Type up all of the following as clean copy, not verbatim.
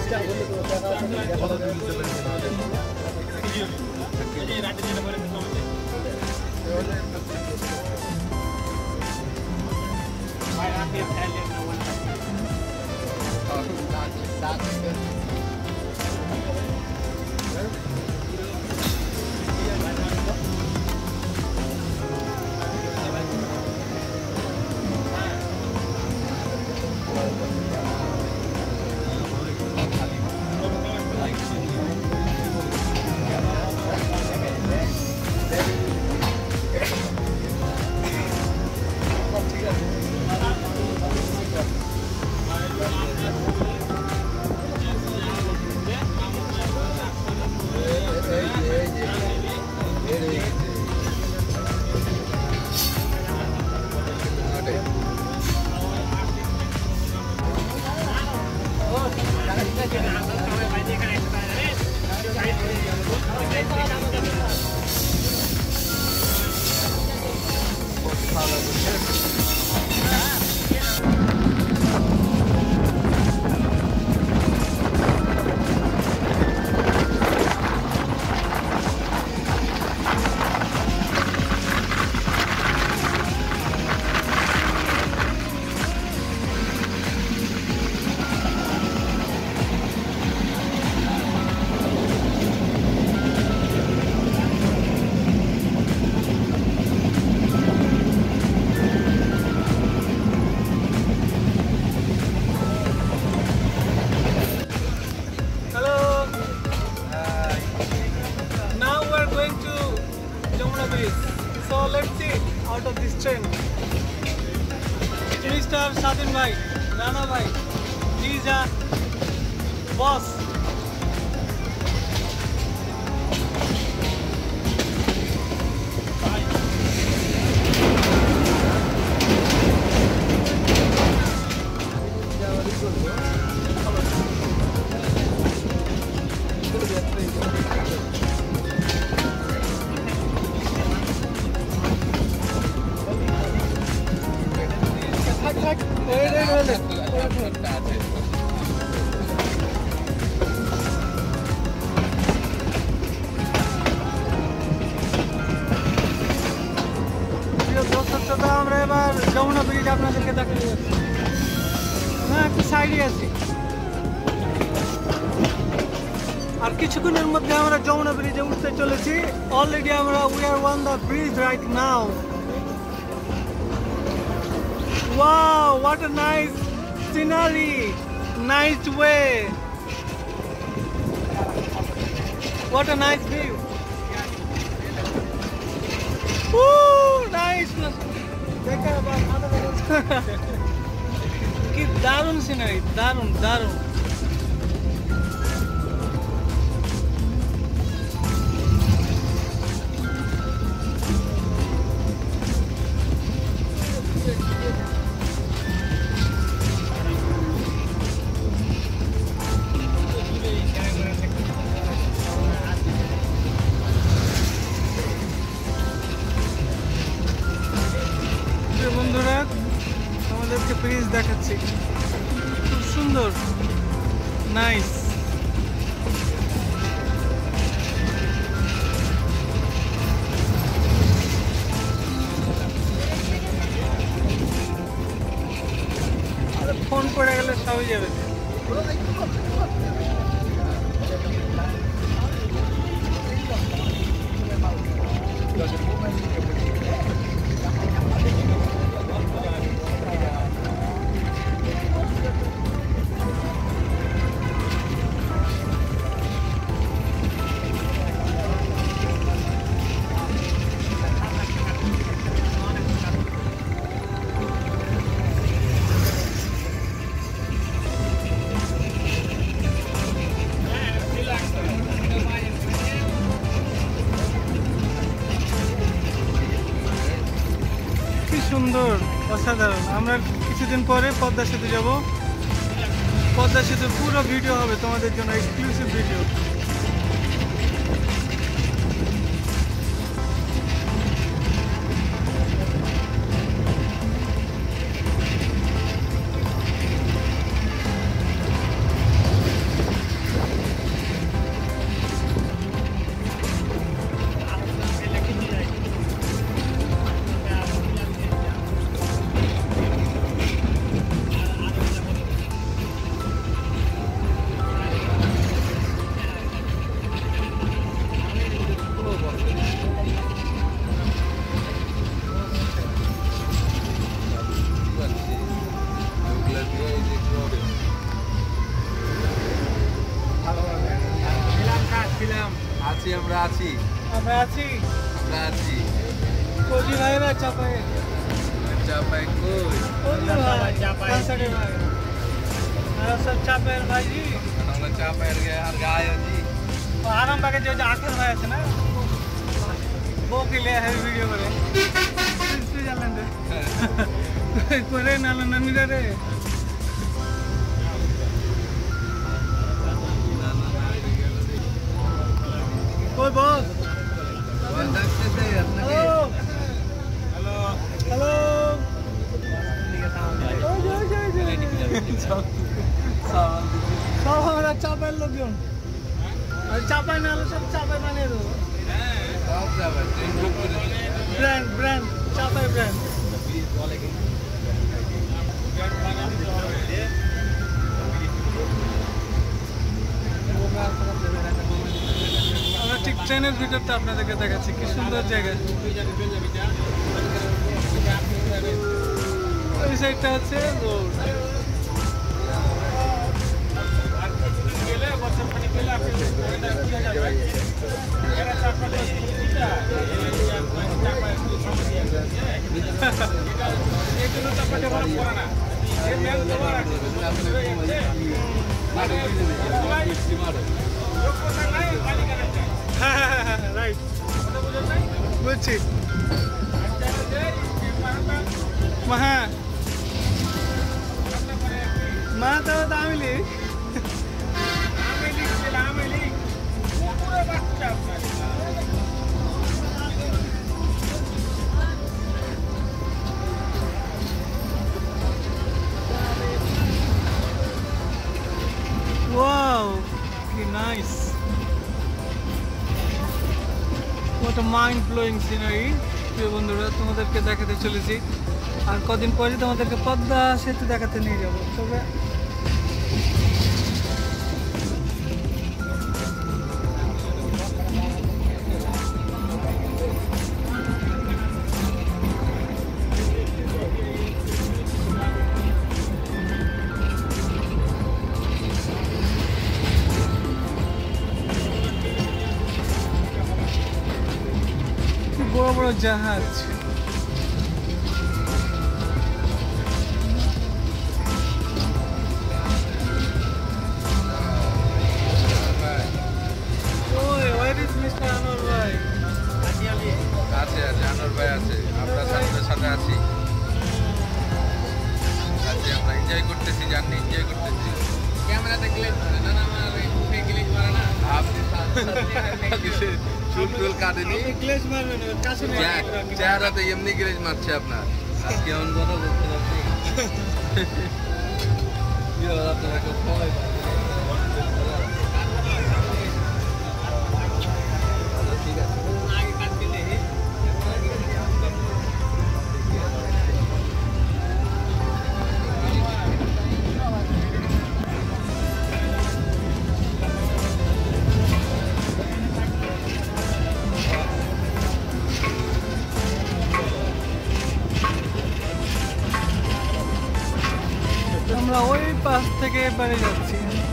So let's see out of this train. Mr. Sadin Bhai, Rana Bhai, he is a boss. আমরা এবার Jamuna bridge আপনাদেরকে দেখাতে যাচ্ছি। না একটু সাইডে আছি। আর কিছুক্ষণের মধ্যে আমরা যমুনা ব্রিজে উঠতে চলেছি। অলরেডি আমরা we are on the bridge right now. Wow, what a nice scenery, nice way. What a nice view. Woo, nice. কি দারুণ সিনারি, দারুণ দারুণ। বন্ধুরা আমাদেরকে ব্রিজ দেখাচ্ছি, খুব সুন্দর, নাইস। ফোন পড়ে গেলে সবই যাবে। সুন্দর, অসাধারণ। আমরা কিছুদিন পরে পদ্মা সেতু যাব। পদ্মা সেতুর পুরো ভিডিও হবে তোমাদের জন্য, এক্সক্লুসিভ ভিডিও। আমরা আছি কোজি ভাইরা চাপায় कोजी भाई चापायर भाई सब चापायर भाई जी আমরা চাপায়ের আর গায় जी आराम बाके जो आखिर भाई আছে না वो के लिए है वीडियो করে इससे जालन दे করে না ননি রে कोई बॉस বল দেখতে আপনাকে हेलो सब हमारा चापाई लोकজন আর চাপাই না হলে সব চাপাই বানিয়ে দেবো ব্র্যান্ড চাপাই ব্র্যান্ড আমরা ঠিক ট্রেনের ভিতরটা আপনাদেরকে দেখাচ্ছি কি সুন্দর জায়গা ওই সাইডটা হচ্ছে রোড রাইট বুঝছি হ্যাঁ মা তো দামিলি Wow, কি nice. What a mind-blowing scenery. প্রিয় বন্ধুরা তোমাদেরকে দেখাতে চলেছি আর কদিন পরে তোমাদেরকে পদ্মা সেতু দেখাতে নিয়ে যাবো তবে বড় বড় জাহাজ সাথে আছি আমরা এনজয় করতেছি জার্নি এনজয় করতেছি ক্যামেরাতে ক্লিক করে না আমার মুখে ক্লিক করে না আপনি চুল টুল কাটেনি গ্লেজ মারবেন কাছে চেহারাতে এমনি গ্লেজ মারছে আপনার আজকে এমন কথা বলছেন আপনি কি হলো আপনারা সবাই ঠিক আছে আগে কাটতে নেই আমরা ওই পাশ থেকে বাড়ি যাচ্ছি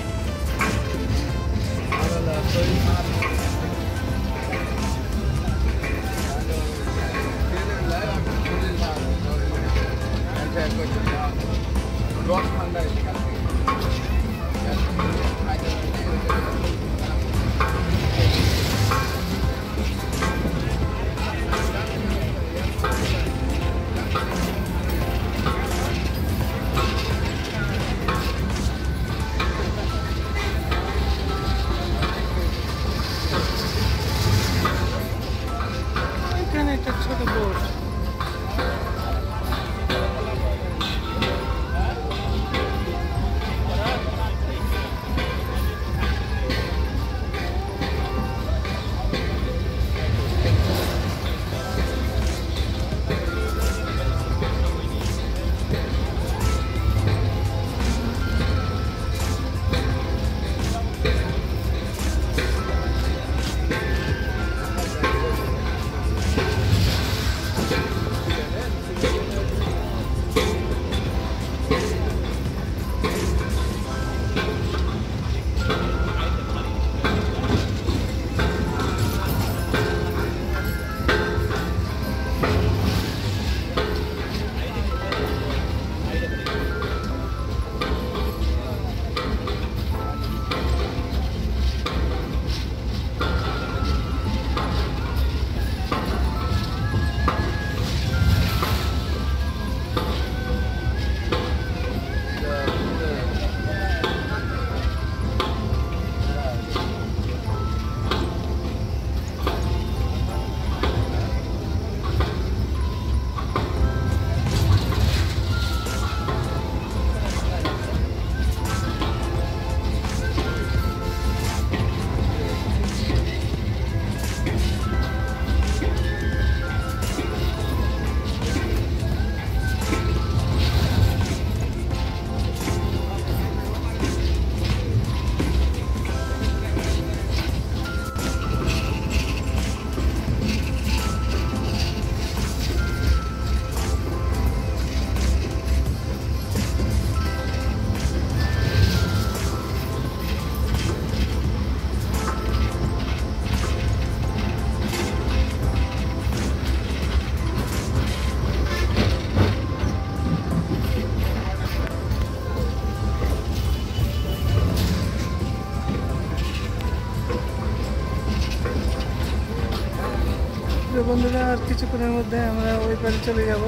এখানে একটা ছোট বোট বন্ধুরা আর কিছুক্ষণের মধ্যে আমরা ওই পারে চলে যাব।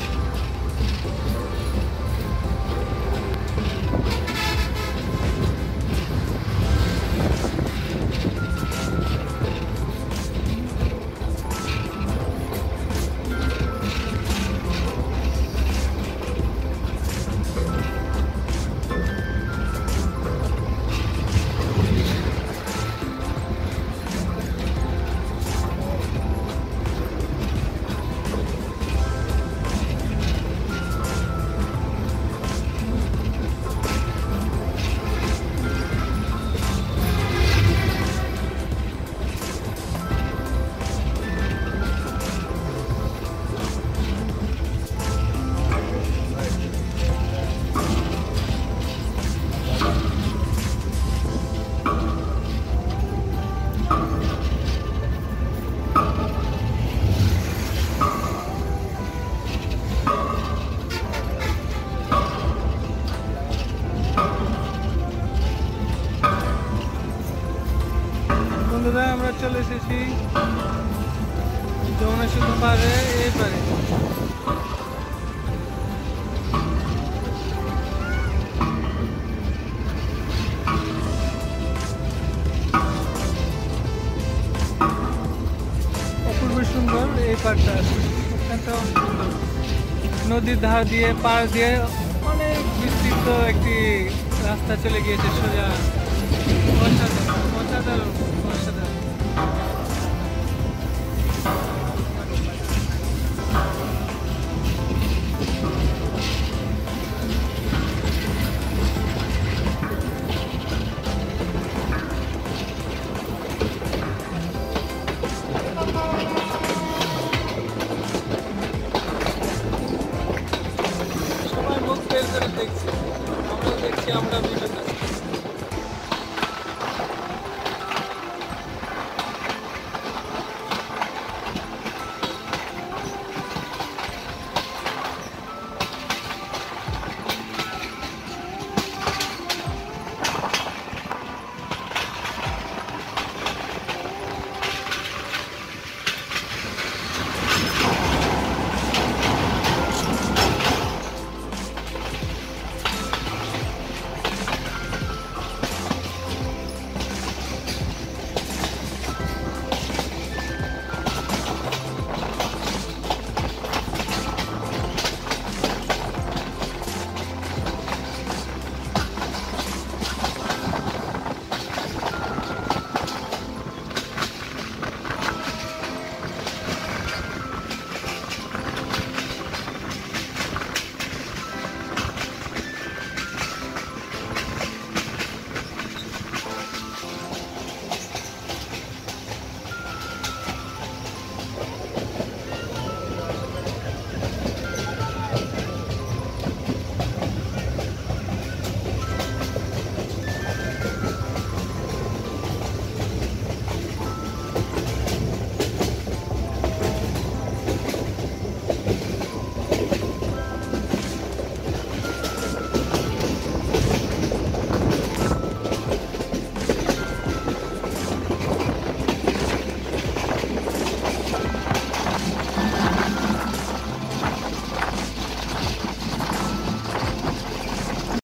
বন্ধুরা আমরা চলে এসেছি যমুনা সেতু পারে এই পারে। অপূর্ব সুন্দর এই পাড়টা, অত্যন্ত সুন্দর। নদীর ধার দিয়ে পাড় দিয়ে অনেক বিস্তৃত একটি রাস্তা চলে গিয়েছে সোজা। অসাধারণ অসাধারণ অসাধারণ। সবাই মুখ বের করে দেখছে, আমরা দেখছি, আমরা ভিডিও